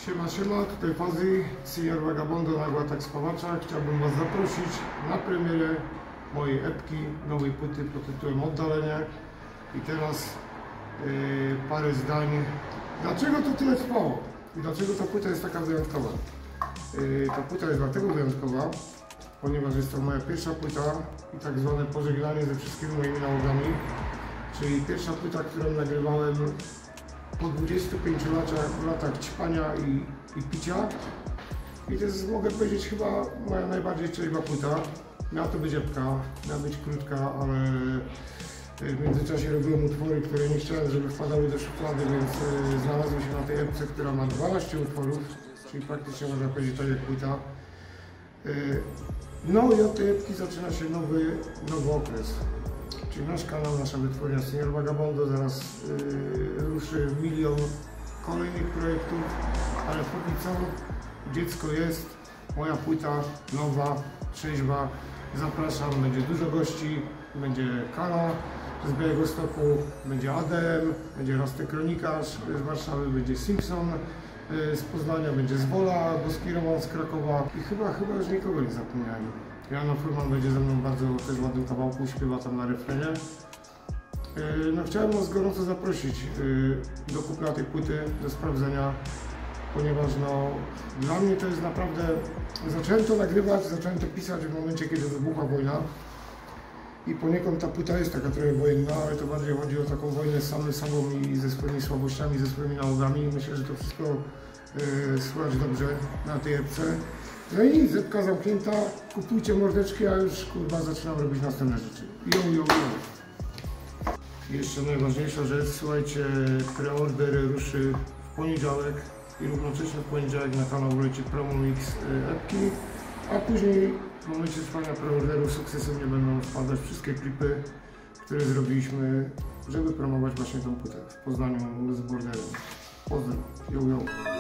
Siema, tutaj Fazzy, Senior Vagabondo na Głatach Spawacza. Chciałbym Was zaprosić na premierę mojej epki, nowej płyty pod tytułem Oddalenie. I teraz parę zdań, dlaczego to tyle trwało i dlaczego ta płyta jest taka wyjątkowa. Ta płyta jest dlatego wyjątkowa, ponieważ jest to moja pierwsza płyta i tak zwane pożegnanie ze wszystkimi moimi nałogami, czyli pierwsza płyta, którą nagrywałem po 25 latach ćpania i picia. I to jest, mogę powiedzieć, chyba moja najbardziej trzeźwa płyta. Miała to być epka, miała być krótka, ale w międzyczasie robiłem utwory, które nie chciałem, żeby wpadały do szuflady, więc znalazłem się na tej epce, która ma 12 utworów, czyli praktycznie można powiedzieć tak jak płyta. No i od tej epki zaczyna się nowy okres. Czyli nasz kanał, nasza wytwórnia Senior Vagabondo zaraz ruszy milion kolejnych projektów, ale póki co dziecko jest, moja płyta nowa, trzeźwa, zapraszam, będzie dużo gości, będzie Kala z Białegostoku, będzie ADM, będzie Rasty Kronikarz z Warszawy, będzie Simpson z Poznania, będzie Zwola, Boski Roman z Krakowa i chyba już nikogo nie zapomniałem. Joanna Furman będzie ze mną bardzo też ładnym kawałku, śpiewa tam na refrenie. No, chciałem Was gorąco zaprosić do kupna tej płyty, do sprawdzenia, ponieważ no, dla mnie to jest naprawdę... Zacząłem to nagrywać, zacząłem to pisać w momencie, kiedy wybuchła wojna i poniekąd ta płyta jest taka trochę wojenna, ale to bardziej chodzi o taką wojnę z sobą i ze swoimi słabościami, ze swoimi nałogami. Myślę, że to wszystko słychać dobrze na tej epce. No i nic, epka zamknięta, kupujcie mordeczki, a już kurwa zaczynam robić następne rzeczy. Yo. I jeszcze najważniejsza rzecz, słuchajcie, preorder ruszy w poniedziałek i równocześnie w poniedziałek na kanał wleci promo mix epki, a później w momencie trwania preorderu sukcesywnie będą wpadać wszystkie klipy, które zrobiliśmy, żeby promować właśnie tą płytę w Poznaniu z borderem. Pozdro, yo.